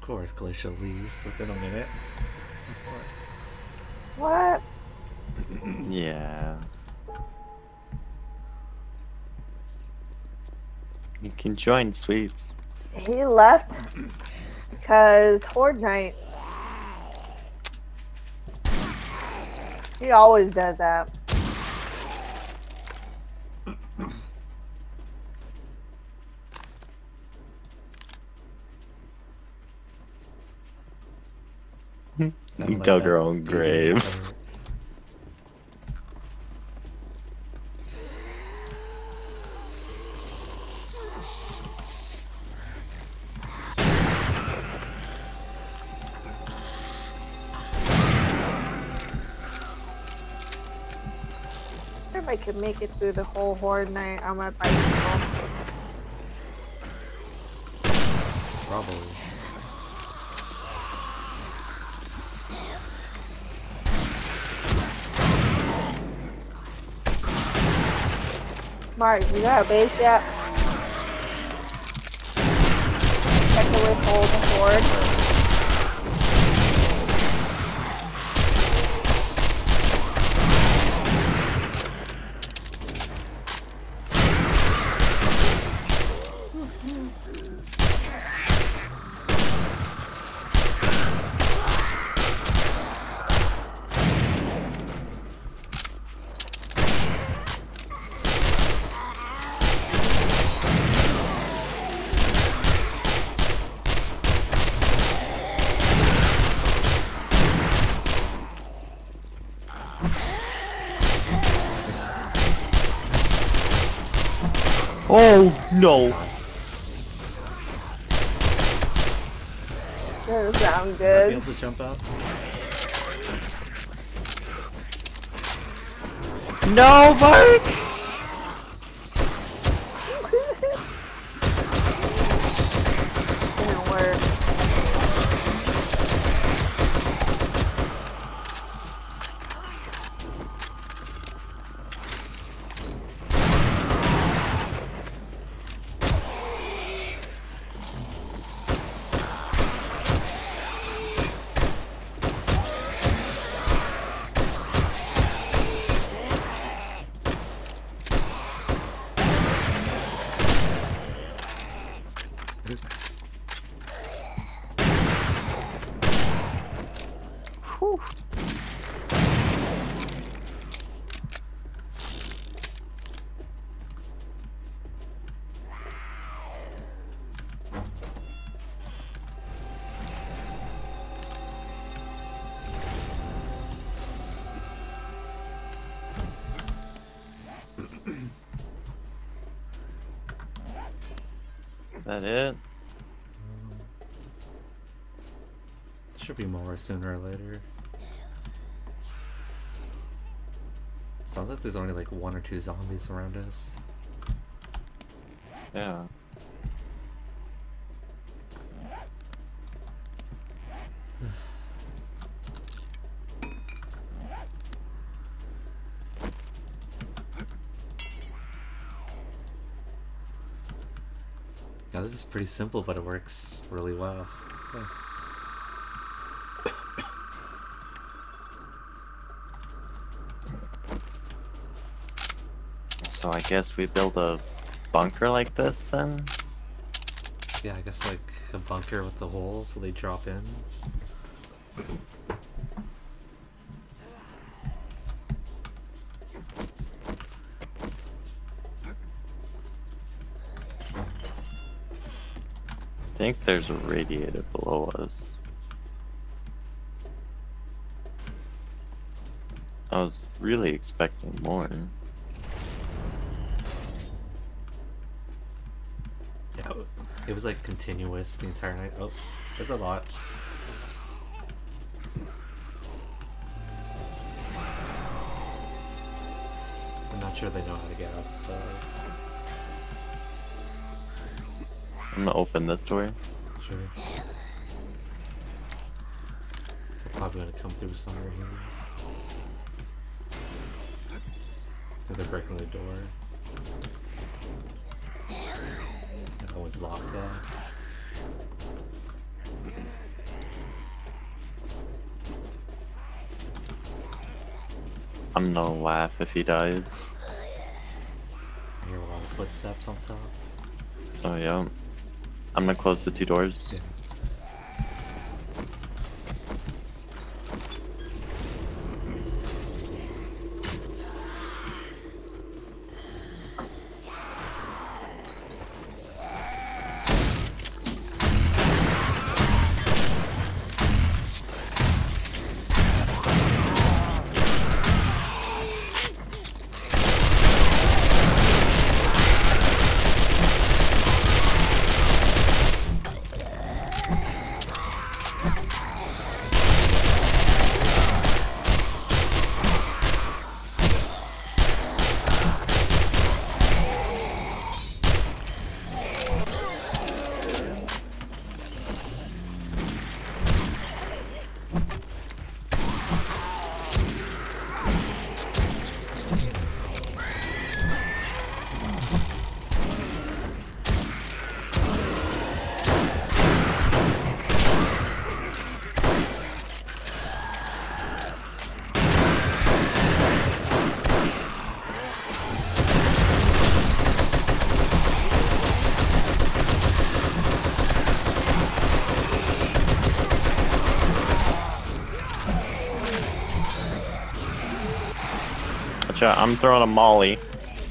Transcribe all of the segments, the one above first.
course, Glacial leaves within a minute. What? Yeah. You can join Sweets. He left because Horde Night. He always does that. You dug her own grave. If I could make it through the whole Horde Night on my bicycle. Probably. Mark, you got a base yet? Check the withhold the Horde. Oh no! Doesn't sound Might be good. able to jump out. No, Mark! Didn't work. Whew. Is that it? Should be more sooner or later. Sounds like there's only like 1 or 2 zombies around us. Yeah. Yeah, this is pretty simple, but it works really well. So I guess we build a bunker like this then? Yeah, I guess like a bunker with the hole so they drop in. I think there's a radiator below us. I was really expecting more. Yeah, it was like continuous the entire night. Oh, there's a lot. I'm not sure they know how to get up. I'm gonna open this door. Sure. They're probably gonna come through somewhere here. I think they're breaking the door. That one's locked though. I'm gonna laugh if he dies. I hear a lot of footsteps on top. So yeah. I'm gonna close the 2 doors. Yeah. Gotcha, I'm throwing a molly.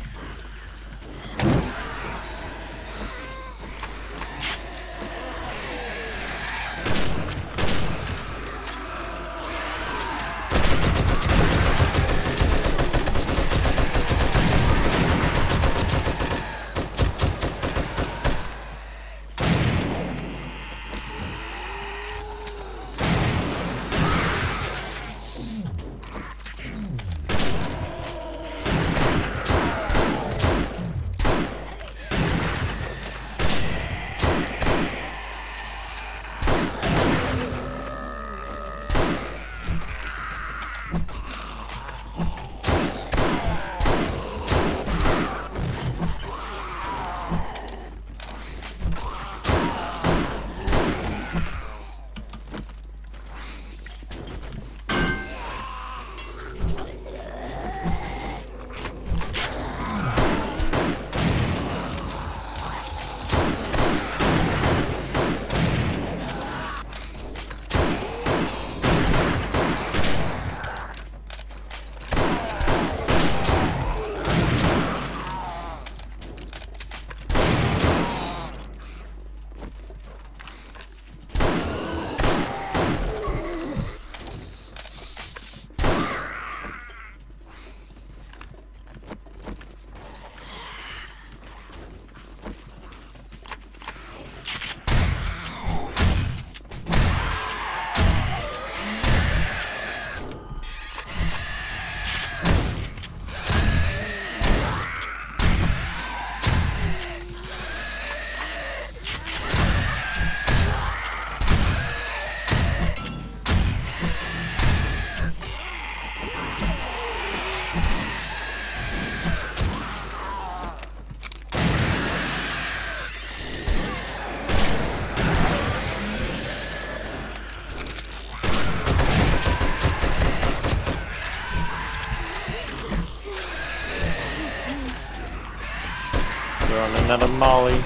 Throwing another molly.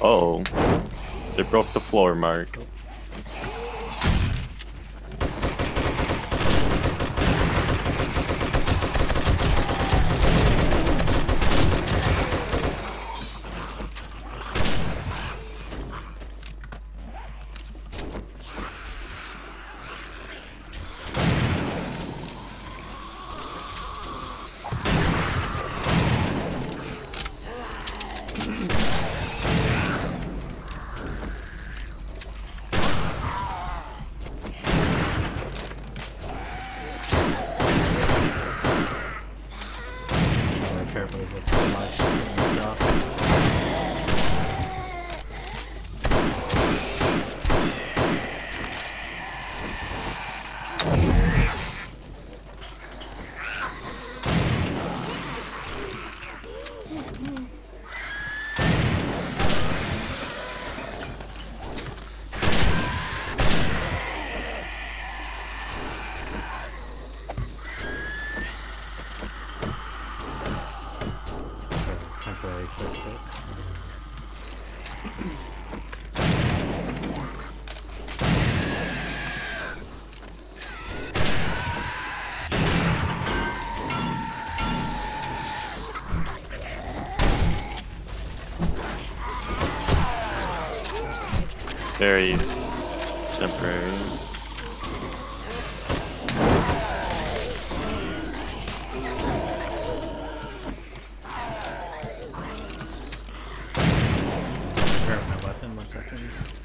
Oh, they broke the floor, Mark. Purpose like so much and stuff. Temporary quick fix. Very temporary. Grab my weapon, 1 second.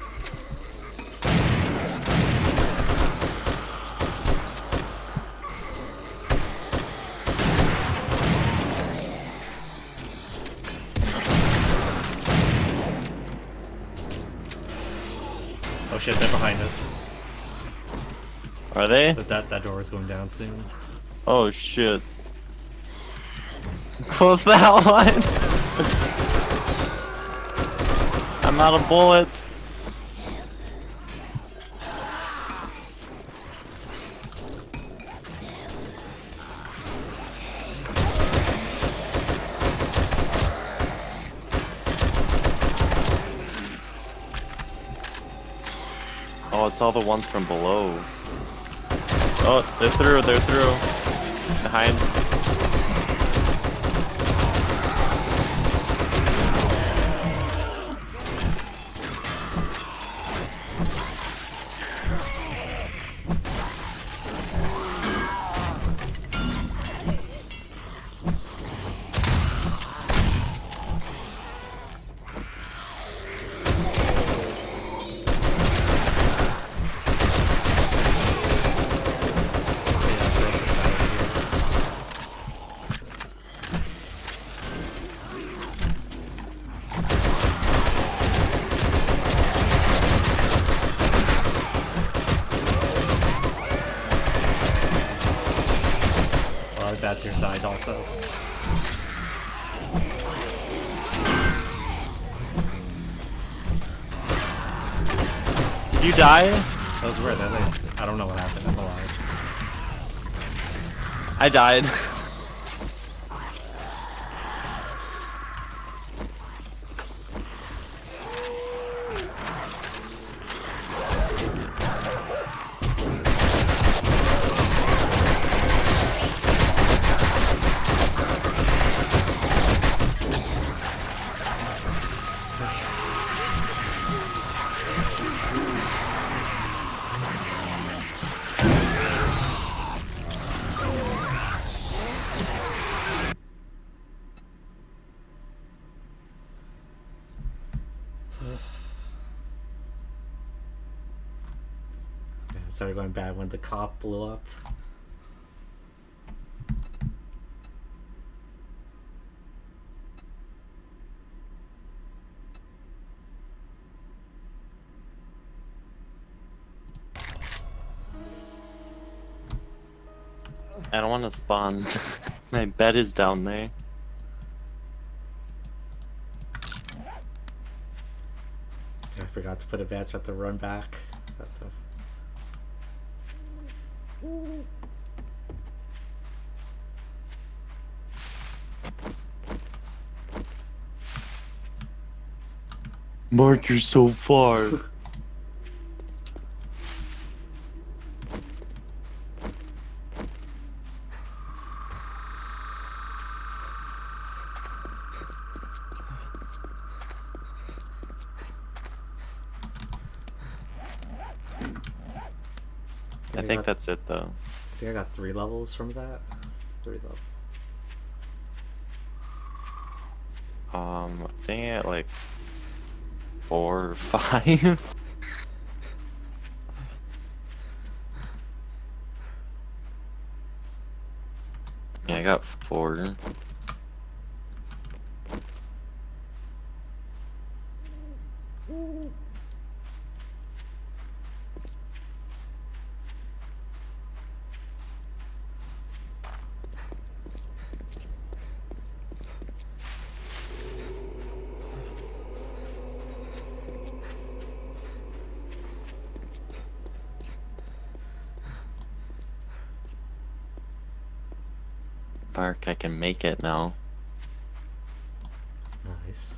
Oh shit, they're behind us. Are they? That door is going down soon. Oh shit. Close that one. I'm out of bullets. Oh, it's all the ones from below. Oh, they're through, Behind. That's your side also. Did you die? That was weird. I don't know what happened. I'm alive. I died. It started going bad when the cop blew up. I don't want to spawn. My bed is down there. I forgot to put a badge. Have to run back. Have to... Mark, you're so far. I think that's it though. I think I got 3 levels from that. 3 levels. I think at like 4 or 5. Yeah, I got 4. Bark, I can make it now. Nice.